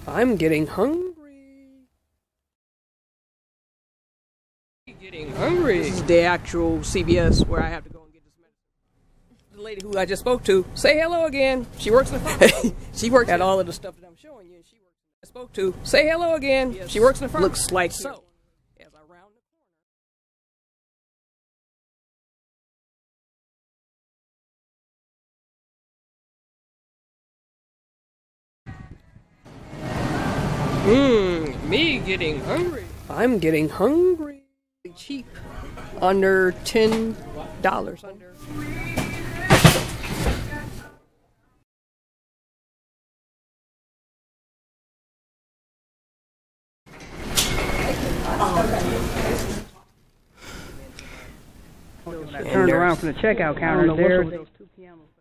I'm getting hungry. Getting hungry. This is the actual CVS where I have to go and get this medicine. The lady who I just spoke to, say hello again. She works in the front. She works at all of the stuff that I'm showing you. She works. I spoke to, say hello again. Yes. She works in the front. Looks like so. As I round the corner. Me getting hungry. I'm getting hungry. Cheap. Under $10. Under. Turned around from the checkout counter there.